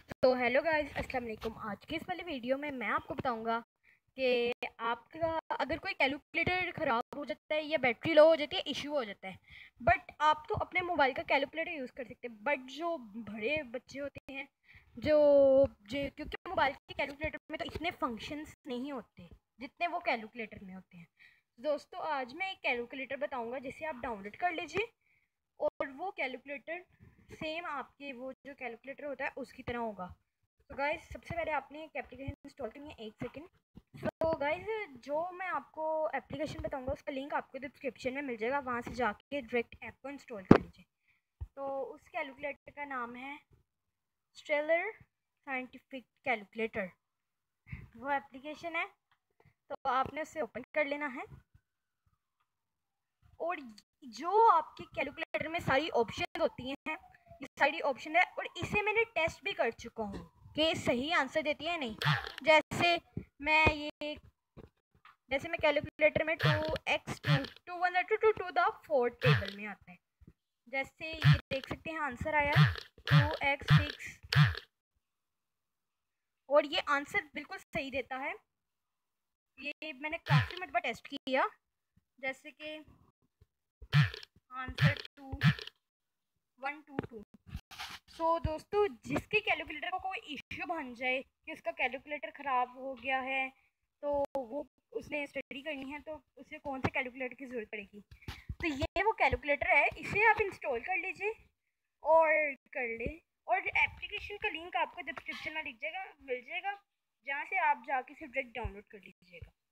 तो hello guys, अस्सलाम वालेकुम। आज की इस वाली वीडियो में मैं आपको बताऊंगा कि आपका अगर कोई कैलकुलेटर ख़राब हो जाता है या बैटरी लो हो जाती है, इशू हो जाता है, बट आप तो अपने मोबाइल का कैलकुलेटर यूज़ कर सकते हैं। बट जो बड़े बच्चे होते हैं, जो जो क्योंकि मोबाइल के कैलकुलेटर में तो इतने फंक्शंस नहीं होते जितने वो कैलकुलेटर में होते हैं। दोस्तों, आज मैं एक कैलकुलेटर बताऊँगा जिसे आप डाउनलोड कर लीजिए और वो कैलकुलेटर सेम आपके वो जो कैलकुलेटर होता है उसकी तरह होगा। तो गाइस, सबसे पहले आपने एक एप्लीकेशन इंस्टॉल करनी है। 1 सेकेंड। तो गाइस, जो मैं आपको एप्लीकेशन बताऊंगा उसका लिंक आपको डिस्क्रिप्शन में मिल जाएगा, वहाँ से जाके डायरेक्ट ऐप को इंस्टॉल कर लीजिए। तो उस कैलकुलेटर का नाम है स्टेलर साइंटिफिक कैलकुलेटर। वो एप्लीकेशन है, तो आपने उसे ओपन कर लेना है। और जो आपके कैलकुलेटर में सारी ऑप्शन होती हैं, ये सारी ऑप्शन है, और इसे मैंने टेस्ट भी कर चुका हूँ कि सही आंसर देती है नहीं। जैसे मैं ये जैसे मैं कैलकुलेटर में 2x2 to the fourth table में आता है। जैसे ये देख सकते हैं, आंसर आया 2x6, और ये आंसर बिल्कुल सही देता है। ये मैंने काफ़ी मरतबा टेस्ट किया। जैसे कि आंसर 2122। दोस्तों, जिसके कैलकुलेटर को कोई इश्यू बन जाए कि उसका कैलकुलेटर ख़राब हो गया है, तो वो उसने स्टडी करनी है, तो उसे कौन से कैलकुलेटर की ज़रूरत पड़ेगी। तो ये वो कैलकुलेटर है, इसे आप इंस्टॉल कर लीजिए और कर ले। और एप्लीकेशन का लिंक आपको डिस्क्रिप्शन में मिल जाएगा, जहाँ से आप जाके सिर्फ डायरेक्ट डाउनलोड कर लीजिएगा।